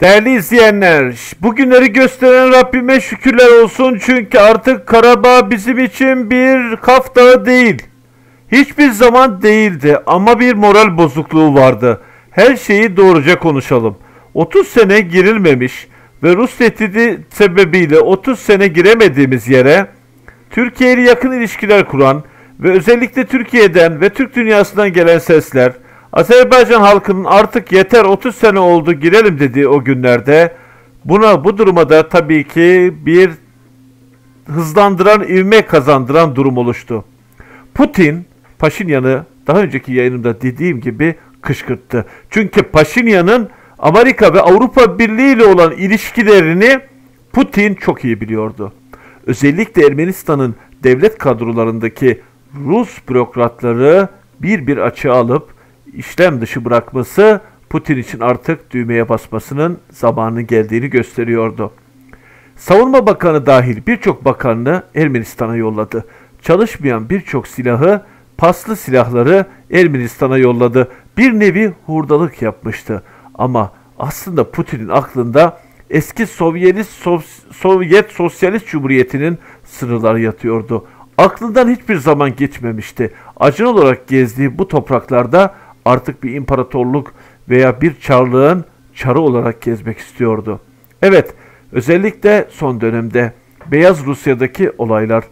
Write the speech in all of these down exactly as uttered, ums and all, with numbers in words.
Değerli izleyenler, bugünleri gösteren Rabbime şükürler olsun çünkü artık Karabağ bizim için bir Kaf Dağı değil. Hiçbir zaman değildi ama bir moral bozukluğu vardı. Her şeyi doğruca konuşalım. otuz sene girilmemiş ve Rus tehdidi sebebiyle otuz sene giremediğimiz yere Türkiye ile yakın ilişkiler kuran ve özellikle Türkiye'den ve Türk dünyasından gelen sesler, Azerbaycan halkının artık yeter otuz sene oldu girelim dediği o günlerde buna bu duruma da tabii ki bir hızlandıran, ivme kazandıran durum oluştu. Putin, Paşinyan'ı daha önceki yayınımda dediğim gibi kışkırttı. Çünkü Paşinyan'ın Amerika ve Avrupa Birliği ile olan ilişkilerini Putin çok iyi biliyordu. Özellikle Ermenistan'ın devlet kadrolarındaki Rus bürokratları bir bir açığa alıp işlem dışı bırakması Putin için artık düğmeye basmasının zamanının geldiğini gösteriyordu. Savunma Bakanı dahil birçok bakanını Ermenistan'a yolladı. Çalışmayan birçok silahı, paslı silahları Ermenistan'a yolladı. Bir nevi hurdalık yapmıştı. Ama aslında Putin'in aklında eski Sovyet, Sovyet Sosyalist Cumhuriyeti'nin sınırları yatıyordu. Aklından hiçbir zaman geçmemişti. Acın olarak gezdiği bu topraklarda artık bir imparatorluk veya bir çarlığın çarı olarak gezmek istiyordu. Evet, özellikle son dönemde Beyaz Rusya'daki olaylar,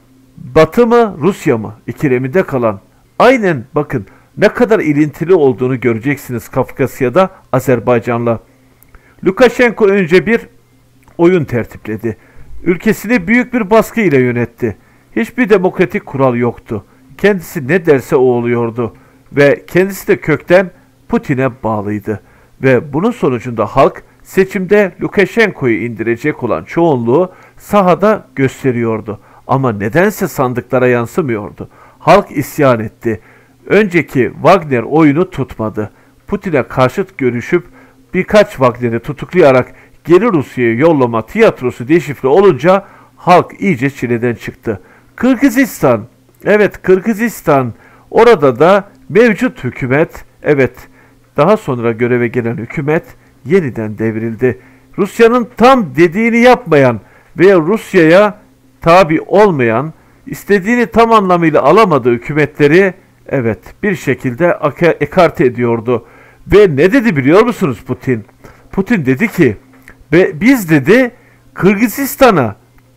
Batı mı Rusya mı ikileminde kalan, aynen bakın ne kadar ilintili olduğunu göreceksiniz Kafkasya'da Azerbaycan'la. Lukashenko önce bir oyun tertipledi. Ülkesini büyük bir baskı ile yönetti. Hiçbir demokratik kural yoktu. Kendisi ne derse o oluyordu. Ve kendisi de kökten Putin'e bağlıydı. Ve bunun sonucunda halk seçimde Lukashenko'yu indirecek olan çoğunluğu sahada gösteriyordu. Ama nedense sandıklara yansımıyordu. Halk isyan etti. Önceki Wagner oyunu tutmadı. Putin'e karşıt görüşüp birkaç Wagner'i tutuklayarak geri Rusya'ya yollama tiyatrosu deşifre olunca halk iyice çileden çıktı. Kırgızistan, evet Kırgızistan, orada da mevcut hükümet, evet daha sonra göreve gelen hükümet yeniden devrildi. Rusya'nın tam dediğini yapmayan veya Rusya'ya tabi olmayan, istediğini tam anlamıyla alamadığı hükümetleri evet bir şekilde ekarte ediyordu. Ve ne dedi biliyor musunuz Putin? Putin dedi ki ve biz dedi Kırgızistan'a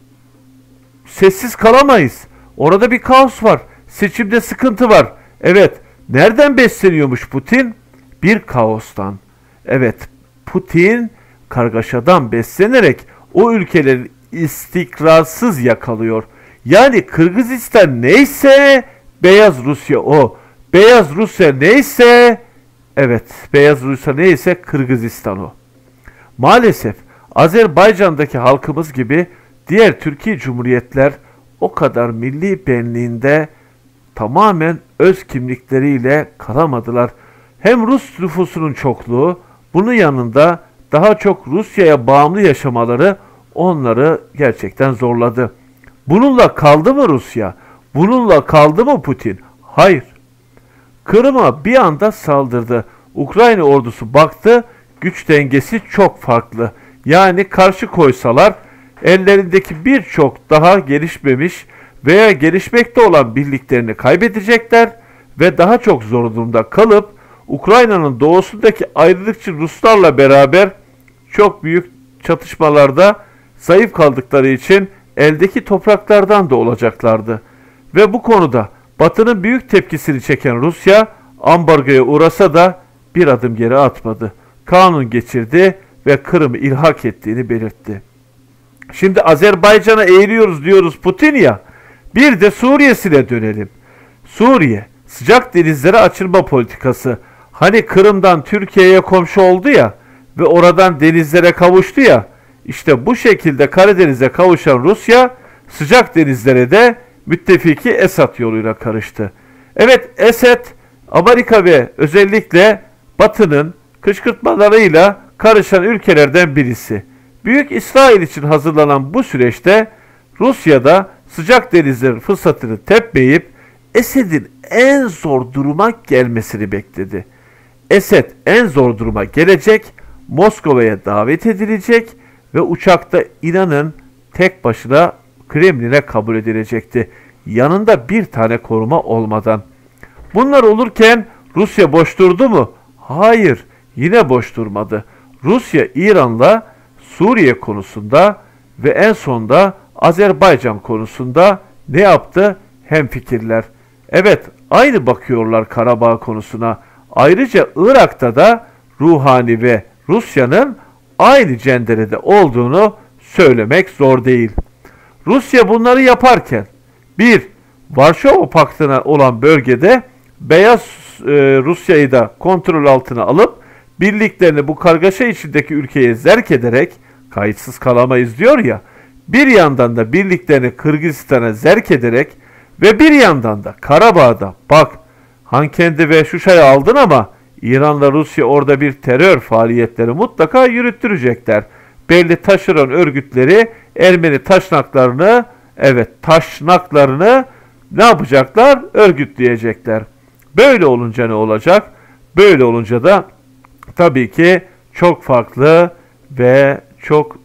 sessiz kalamayız. Orada bir kaos var. Seçimde sıkıntı var. Evet. Nereden besleniyormuş Putin? Bir kaostan. Evet. Putin kargaşadan beslenerek o ülkeleri istikrarsız yakalıyor. Yani Kırgızistan neyse Beyaz Rusya o. Beyaz Rusya neyse evet Beyaz Rusya neyse Kırgızistan o. Maalesef Azerbaycan'daki halkımız gibi diğer Türkiye Cumhuriyetler o kadar milli benliğinde tamamen öz kimlikleriyle kalamadılar. Hem Rus nüfusunun çokluğu, bunun yanında daha çok Rusya'ya bağımlı yaşamaları onları gerçekten zorladı. Bununla kaldı mı Rusya? Bununla kaldı mı Putin? Hayır. Kırım'a bir anda saldırdı. Ukrayna ordusu baktı, güç dengesi çok farklı. Yani karşı koysalar ellerindeki birçok daha gelişmemiş veya gelişmekte olan birliklerini kaybedecekler ve daha çok zor durumda kalıp Ukrayna'nın doğusundaki ayrılıkçı Ruslarla beraber çok büyük çatışmalarda zayıf kaldıkları için eldeki topraklardan da olacaklardı. Ve bu konuda Batı'nın büyük tepkisini çeken Rusya ambargoya uğrasa da bir adım geri atmadı. Kanun geçirdi ve Kırım'ı ilhak ettiğini belirtti. Şimdi Azerbaycan'a eğiliyoruz diyoruz Putin ya. Bir de Suriye'sine dönelim. Suriye, sıcak denizlere açılma politikası. Hani Kırım'dan Türkiye'ye komşu oldu ya ve oradan denizlere kavuştu ya. İşte bu şekilde Karadeniz'e kavuşan Rusya sıcak denizlere de müttefiki Esad yoluyla karıştı. Evet Esad, Amerika ve özellikle Batı'nın kışkırtmalarıyla karışan ülkelerden birisi. Büyük İsrail için hazırlanan bu süreçte Rusya'da sıcak denizlerin fırsatını tepmeyip Esed'in en zor duruma gelmesini bekledi. Esed en zor duruma gelecek Moskova'ya davet edilecek ve uçakta inanın tek başına Kremlin'e kabul edilecekti. Yanında bir tane koruma olmadan. Bunlar olurken Rusya boş durdu mu? Hayır, yine boş durmadı. Rusya İran'la Suriye konusunda ve en sonda Azerbaycan konusunda ne yaptı? Hemfikirler. Evet, aynı bakıyorlar Karabağ konusuna. Ayrıca Irak'ta da Ruhani ve Rusya'nın aynı cenderede olduğunu söylemek zor değil. Rusya bunları yaparken bir, Varşova Paktı'na olan bölgede Beyaz e, Rusya'yı da kontrol altına alıp birliklerini bu kargaşa içindeki ülkeye zerk ederek kayıtsız kalamayız diyor ya, bir yandan da birliklerini Kırgızistan'a zerk ederek ve bir yandan da Karabağ'da bak Hankendi ve Şuşa'yı aldın ama İran'la Rusya orada bir terör faaliyetleri mutlaka yürüttürecekler. Belli taşeron örgütleri Ermeni taşnaklarını, evet taşnaklarını ne yapacaklar? Örgütleyecekler. Böyle olunca ne olacak? Böyle olunca da tabii ki çok farklı ve çok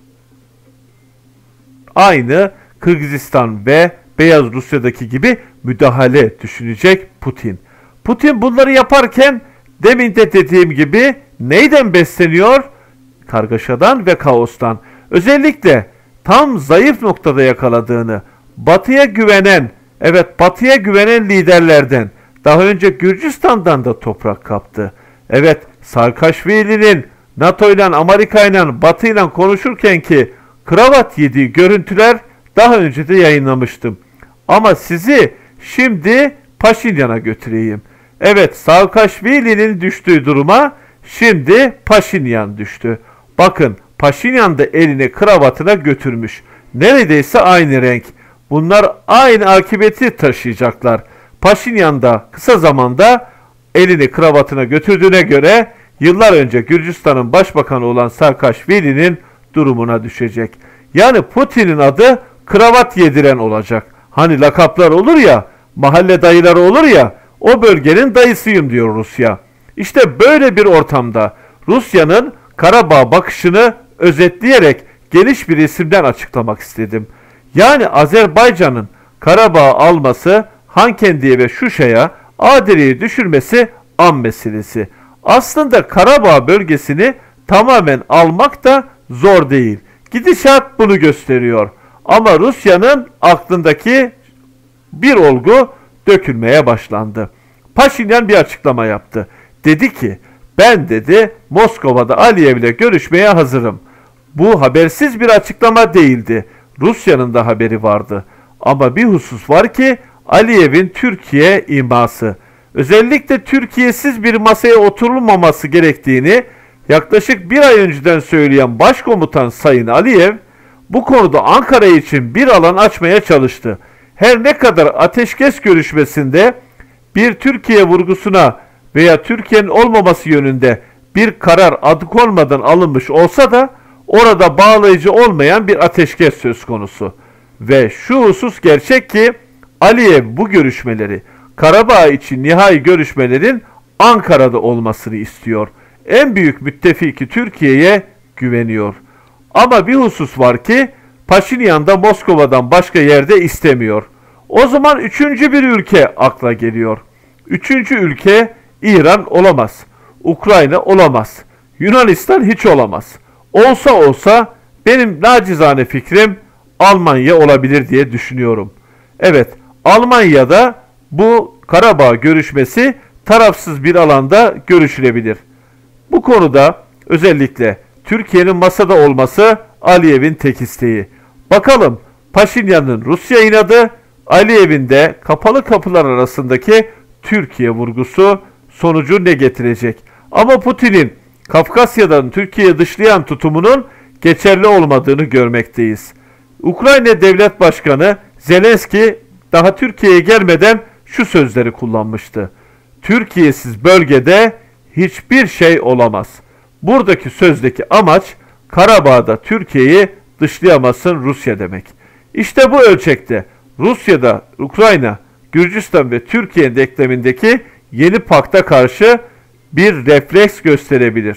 aynı Kırgızistan ve Beyaz Rusya'daki gibi müdahale düşünecek Putin. Putin bunları yaparken demin de dediğim gibi neyden besleniyor? Kargaşadan ve kaostan. Özellikle tam zayıf noktada yakaladığını, Batı'ya güvenen, evet Batı'ya güvenen liderlerden, daha önce Gürcistan'dan da toprak kaptı. Evet, Saakashvili'nin NATO ile Amerika ile Batı ile konuşurken ki kravat yediği görüntüler daha önce de yayınlamıştım. Ama sizi şimdi Paşinyan'a götüreyim. Evet, Saakashvili'nin düştüğü duruma şimdi Paşinyan düştü. Bakın, Paşinyan da elini kravatına götürmüş. Neredeyse aynı renk. Bunlar aynı akıbeti taşıyacaklar. Paşinyan da kısa zamanda elini kravatına götürdüğüne göre yıllar önce Gürcistan'ın başbakanı olan Saakashvili'nin durumuna düşecek. Yani Putin'in adı kravat yediren olacak. Hani lakaplar olur ya, mahalle dayıları olur ya, o bölgenin dayısıyım diyor Rusya. İşte böyle bir ortamda Rusya'nın Karabağ bakışını özetleyerek geniş bir isimden açıklamak istedim. Yani Azerbaycan'ın Karabağ alması, Hankendi'ye ve Şuşa'ya Adili'yi düşürmesi an meselesi. Aslında Karabağ bölgesini tamamen almak da zor değil. Gidişat bunu gösteriyor. Ama Rusya'nın aklındaki bir olgu dökülmeye başlandı. Paşinyan bir açıklama yaptı. Dedi ki, ben dedi Moskova'da Aliyev ile görüşmeye hazırım. Bu habersiz bir açıklama değildi. Rusya'nın da haberi vardı. Ama bir husus var ki Aliyev'in Türkiye iması. Özellikle Türkiye'siz bir masaya oturulmaması gerektiğini yaklaşık bir ay önceden söyleyen Başkomutan Sayın Aliyev bu konuda Ankara için bir alan açmaya çalıştı. Her ne kadar ateşkes görüşmesinde bir Türkiye vurgusuna veya Türkiye'nin olmaması yönünde bir karar adı konmadan alınmış olsa da orada bağlayıcı olmayan bir ateşkes söz konusu. Ve şu husus gerçek ki Aliyev bu görüşmeleri, Karabağ için nihai görüşmelerin Ankara'da olmasını istiyor. En büyük müttefiki Türkiye'ye güveniyor. Ama bir husus var ki Paşinyan da Moskova'dan başka yerde istemiyor. O zaman üçüncü bir ülke akla geliyor. Üçüncü ülke İran olamaz. Ukrayna olamaz. Yunanistan hiç olamaz. Olsa olsa benim nacizane fikrim Almanya olabilir diye düşünüyorum. Evet, Almanya'da bu Karabağ görüşmesi tarafsız bir alanda görüşülebilir. Bu konuda özellikle Türkiye'nin masada olması Aliyev'in tek isteği. Bakalım Paşinyan'ın Rusya inadı, Aliyev'in de kapalı kapılar arasındaki Türkiye vurgusu sonucu ne getirecek? Ama Putin'in Kafkasya'dan Türkiye'yi dışlayan tutumunun geçerli olmadığını görmekteyiz. Ukrayna Devlet Başkanı Zelenski daha Türkiye'ye gelmeden şu sözleri kullanmıştı. Türkiye'siz bölgede hiçbir şey olamaz. Buradaki sözdeki amaç Karabağ'da Türkiye'yi dışlayamazsın Rusya demek. İşte bu ölçekte Rusya'da Ukrayna, Gürcistan ve Türkiye'nin denklemindeki yeni pakta karşı bir refleks gösterebilir.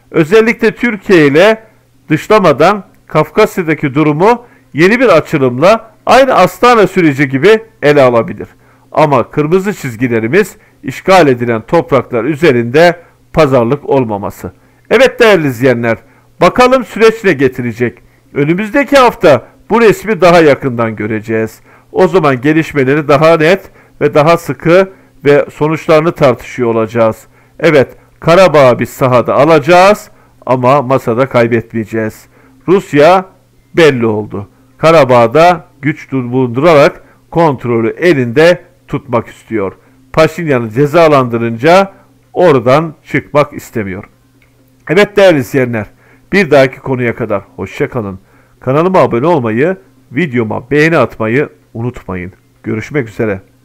Özellikle Türkiye ile dışlamadan Kafkasya'daki durumu yeni bir açılımla aynı Astana süreci gibi ele alabilir. Ama kırmızı çizgilerimiz işgal edilen topraklar üzerinde pazarlık olmaması. Evet değerli izleyenler, bakalım süreç ne getirecek? Önümüzdeki hafta bu resmi daha yakından göreceğiz. O zaman gelişmeleri daha net ve daha sıkı ve sonuçlarını tartışıyor olacağız. Evet, Karabağ'ı biz sahada alacağız ama masada kaybetmeyeceğiz. Rusya belli oldu. Karabağ'da güç bulundurarak kontrolü elinde tutmak istiyor. Paşinyan'ı cezalandırınca oradan çıkmak istemiyor. Evet değerli izleyenler, bir dahaki konuya kadar hoşça kalın. Kanalıma abone olmayı, videoma beğeni atmayı unutmayın. Görüşmek üzere.